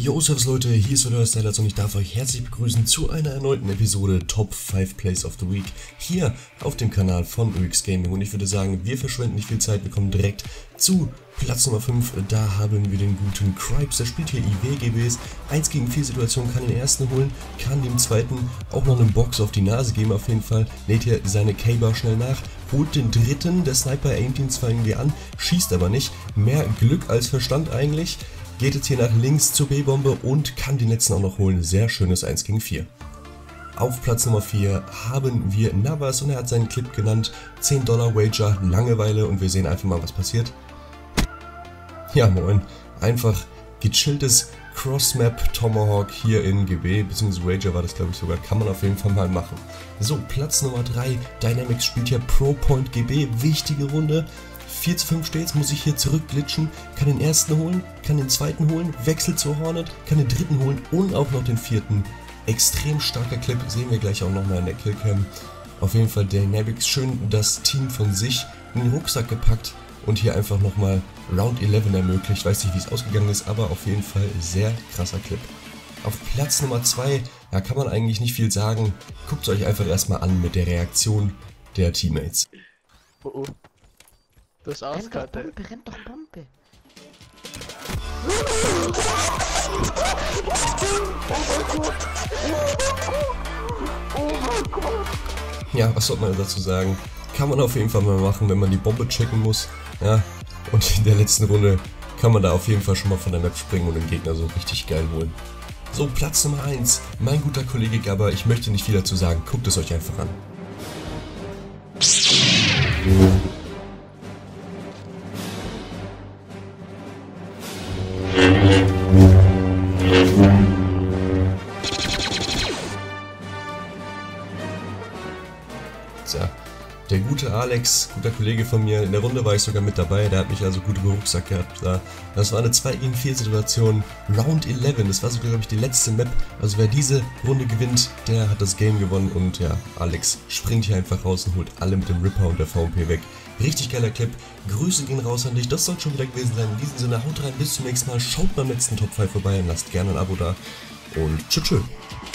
Yo, servus Leute, hier ist wieder der Stylers und ich darf euch herzlich begrüßen zu einer erneuten Episode Top 5 Plays of the Week hier auf dem Kanal von UX Gaming. Und ich würde sagen, wir verschwenden nicht viel Zeit, wir kommen direkt zu Platz Nummer 5. Da haben wir den guten Cripes, der spielt hier IWGBs, 1 gegen 4 Situation, kann den ersten holen, kann dem zweiten auch noch eine Box auf die Nase geben auf jeden Fall, lädt hier seine K-Bar schnell nach, holt den dritten, der Sniper aimt ihn zwar irgendwie an, schießt aber nicht, mehr Glück als Verstand eigentlich. Geht jetzt hier nach links zur B-Bombe und kann den letzten auch noch holen. Sehr schönes 1 gegen 4. Auf Platz Nummer 4 haben wir Navas und er hat seinen Clip genannt. $10 Wager, Langeweile und wir sehen einfach mal, was passiert. Ja moin, einfach gechilltes Cross-Map Tomahawk hier in GB, beziehungsweise Wager war das glaube ich sogar, kann man auf jeden Fall mal machen. So, Platz Nummer 3, Dynamics spielt hier Pro Point GB, wichtige Runde. 4 zu 5 steht's, muss ich hier zurückglitschen, kann den ersten holen, kann den zweiten holen, wechselt zur Hornet, kann den dritten holen und auch noch den vierten. Extrem starker Clip, sehen wir gleich auch nochmal in der Killcam. Auf jeden Fall Dynamics schön das Team von sich in den Rucksack gepackt und hier einfach nochmal Round 11 ermöglicht. Weiß nicht wie es ausgegangen ist, aber auf jeden Fall sehr krasser Clip. Auf Platz Nummer 2, da kann man eigentlich nicht viel sagen, guckt es euch einfach erstmal an mit der Reaktion der Teammates. Oh oh. Das Auskarte. Rennt doch Bombe. Ja, was soll man dazu sagen? Kann man auf jeden Fall mal machen, wenn man die Bombe checken muss. Ja, und in der letzten Runde kann man da auf jeden Fall schon mal von der Map springen und den Gegner so richtig geil holen. So, Platz Nummer 1. Mein guter Kollege Gabber, ich möchte nicht viel dazu sagen, guckt es euch einfach an. Tja, der gute Alex, guter Kollege von mir, in der Runde war ich sogar mit dabei, der hat mich also gut im Rucksack gehabt. Das war eine 2 gegen 4 Situation, Round 11, das war sogar glaube ich die letzte Map, also wer diese Runde gewinnt, der hat das Game gewonnen und ja, Alex springt hier einfach raus und holt alle mit dem Ripper und der VMP weg. Richtig geiler Clip, Grüße gehen raus an dich, das soll schon wieder gewesen sein. In diesem Sinne, haut rein, bis zum nächsten Mal, schaut beim letzten Top 5 vorbei und lasst gerne ein Abo da und tschüss.